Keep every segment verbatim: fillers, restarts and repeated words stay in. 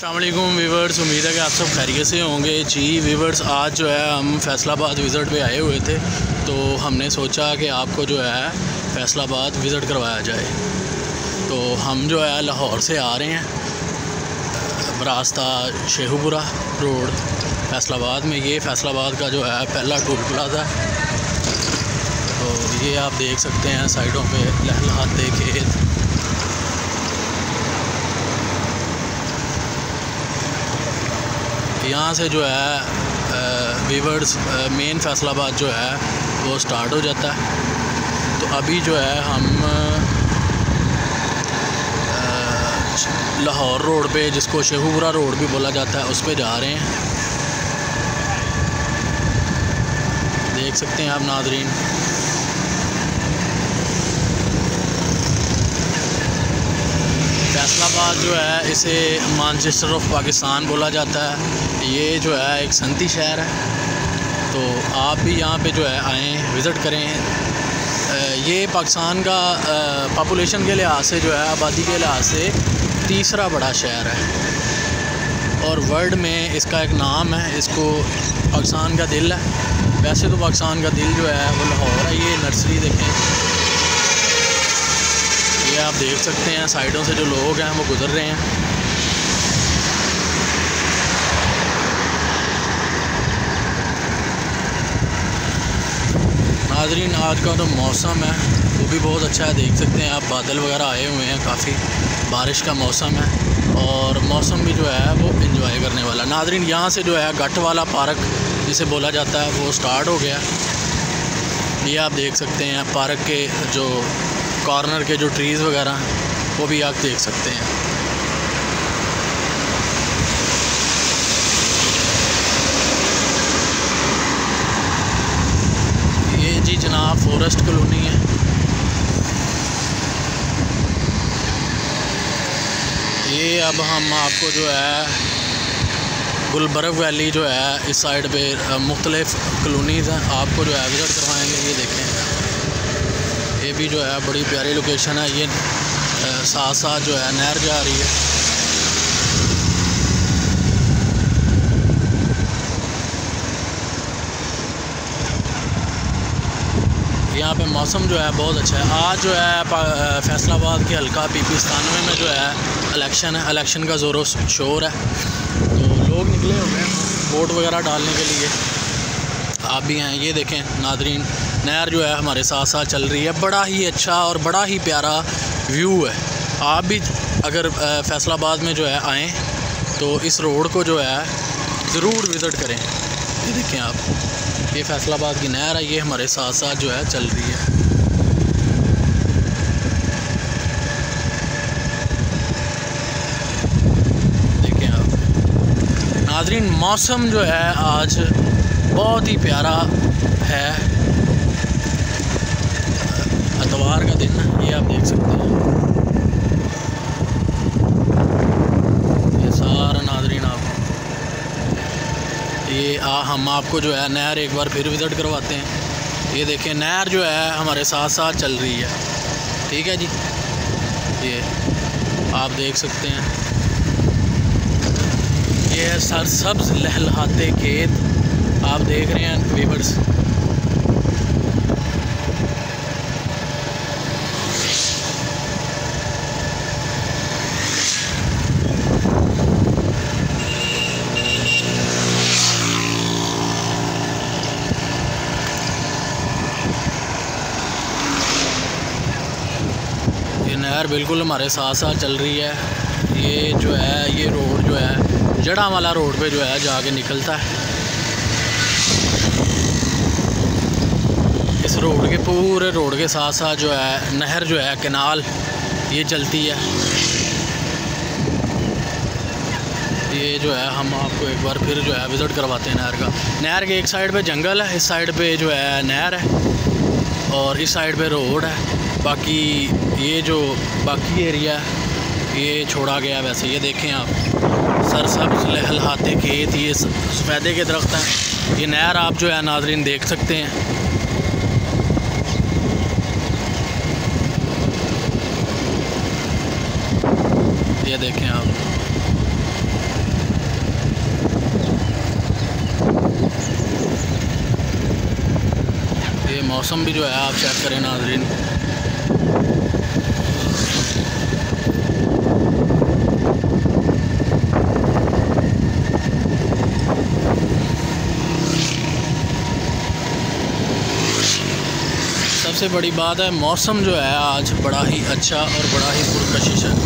अस्सलाम वालेकुम वीवर्स, उम्मीद है कि आप सब खैरियत से होंगे। जी वीवर्स, आज जो है हम फैसलाबाद विज़िट पे आए हुए थे, तो हमने सोचा कि आपको जो है फैसलाबाद विज़िट करवाया जाए। तो हम जो है लाहौर से आ रहे हैं रास्ता शेखुपुरा रोड फैसलाबाद में। ये फैसलाबाद का जो है पहला टोल प्लाज़ा है। तो ये आप देख सकते हैं साइडों पे लहलहाते खेत। यहाँ से जो है वीवर्स मेन फैसलाबाद जो है वो स्टार्ट हो जाता है। तो अभी जो है हम लाहौर रोड पे, जिसको शेखुपुरा रोड भी बोला जाता है, उस पे जा रहे हैं। देख सकते हैं आप नाज़रीन। फैसलाबाद जो है इसे मैनचेस्टर ऑफ पाकिस्तान बोला जाता है। ये जो है एक सनती शहर है, तो आप भी यहाँ पे जो है आएँ, विज़िट करें। ये पाकिस्तान का पॉपुलेशन के लिहाज से जो है, आबादी के लिहाज से तीसरा बड़ा शहर है और वर्ल्ड में इसका एक नाम है। इसको पाकिस्तान का दिल है। वैसे तो पाकिस्तान का दिल जो है वो लाहौर है। ये नर्सरी देखें, ये आप देख सकते हैं साइडों से जो लोग हैं वो गुज़र रहे हैं। नाज़रीन, आज का जो मौसम है वो भी बहुत अच्छा है। देख सकते हैं आप, बादल वगैरह आए हुए हैं, काफ़ी बारिश का मौसम है और मौसम भी जो है वो एंजॉय करने वाला। नाज़रीन, यहाँ से जो है गट वाला पार्क जिसे बोला जाता है वो स्टार्ट हो गया। ये आप देख सकते हैं पार्क के जो कॉर्नर के जो ट्रीज़ वगैरह वो भी आप देख सकते हैं। ये जी जनाब फॉरेस्ट कॉलोनी है। ये अब हम आपको जो है गुलबर्ग वैली जो है इस साइड पे मुख्तलिफ़ कॉलोनीज़ हैं, आपको जो है विज़िट करवाएंगे। ये देखें, ये भी जो है बड़ी प्यारी लोकेशन है। ये साथ साथ जो है नहर जा रही है। यहाँ पे मौसम जो है बहुत अच्छा है। आज जो है फैसलाबाद के हल्का पी पी सतानवे में जो है इलेक्शन है। इलेक्शन का ज़ोरों शोर है, तो लोग निकले हुए हैं वोट वगैरह डालने के लिए। आप भी हैं। ये देखें नाज़रीन, नहर जो है हमारे साथ साथ चल रही है। बड़ा ही अच्छा और बड़ा ही प्यारा व्यू है। आप भी अगर फैसलाबाद में जो है आएँ तो इस रोड को जो है ज़रूर विज़िट करें। ये देखें आप, ये फैसलाबाद की नहर है, ये हमारे साथ साथ जो है चल रही है। देखें आप नाज़रीन, मौसम जो है आज बहुत ही प्यारा है। इतवार का दिन है, ये आप देख सकते हैं। ये सारा नाज़रीन आप ये आ, हम आपको जो है नहर एक बार फिर विज़िट करवाते हैं। ये देखें, नहर जो है हमारे साथ साथ चल रही है। ठीक है जी, ये आप देख सकते हैं। ये है सरसब्ज़ लहलहाते खेत, आप देख रहे हैं वीवर्स। ये नहर बिल्कुल हमारे साथ साथ चल रही है। ये जो है ये रोड जो है जड़ा वाला रोड पे जो है जाके निकलता है। इस रोड के पूरे रोड के साथ साथ जो है नहर जो है कैनाल ये चलती है। ये जो है हम आपको एक बार फिर जो है विज़िट करवाते हैं नहर का। नहर के एक साइड पे जंगल है, इस साइड पे जो है नहर है और इस साइड पे रोड है। बाकी ये जो बाकी एरिया ये छोड़ा गया वैसे। ये देखें आप, सरसब्ज़ लहलहाते खेत, ये सफ़ेदे के दरख्त हैं। ये नहर आप जो है नाज़रीन देख सकते हैं। ये देखें आप, मौसम भी जो है आप चेक करें नाज़रीन। सबसे बड़ी बात है मौसम जो है आज बड़ा ही अच्छा और बड़ा ही पुरकशिश है।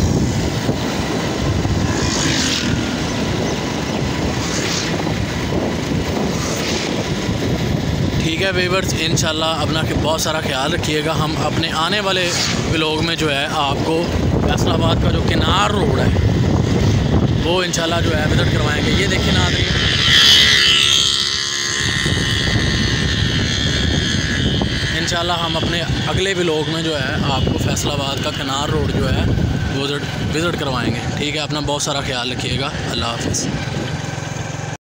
ठीक है व्यूअर्स, इंशाल्लाह अपना के बहुत सारा ख्याल रखिएगा। हम अपने आने वाले व्लॉग में जो है आपको फैसलाबाद का जो किनार रोड है वो इंशाल्लाह जो है विजिट करवाएंगे। ये देखिए नाज़रीन, इंशाल्लाह हम अपने अगले व्लॉग में जो है आपको फैसलाबाद का किनार रोड जो है वो विज़िट करवाएंगे। ठीक है, अपना बहुत सारा ख्याल रखिएगा। अल्लाह हाफ़िज़।